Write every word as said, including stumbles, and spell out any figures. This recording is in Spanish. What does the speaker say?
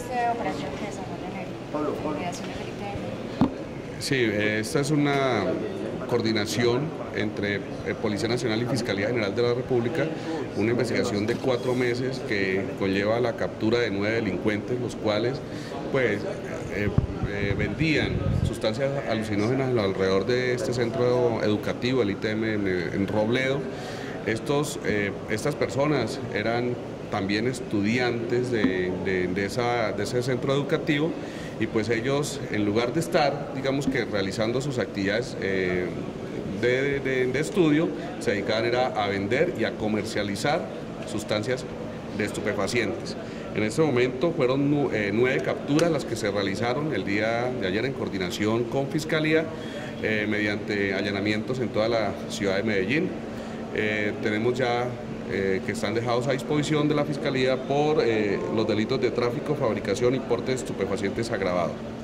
esta operación que desarrollan en coordinación de Felipe N? Sí, esta es una coordinación entre eh, Policía Nacional y Fiscalía General de la República, una investigación de cuatro meses que conlleva la captura de nueve delincuentes, los cuales pues eh, eh, vendían sustancias alucinógenas alrededor de este centro educativo, el I T M en, en Robledo. Estos, eh, estas personas eran también estudiantes de, de, de, esa, de ese centro educativo, y pues ellos, en lugar de estar, digamos que realizando sus actividades eh, de, de, de estudio, se dedicaban era a vender y a comercializar sustancias de estupefacientes. En este momento fueron eh, nueve capturas las que se realizaron el día de ayer en coordinación con Fiscalía, eh, mediante allanamientos en toda la ciudad de Medellín. Eh, tenemos ya eh, que están dejados a disposición de la Fiscalía por eh, los delitos de tráfico, fabricación y porte de estupefacientes agravado.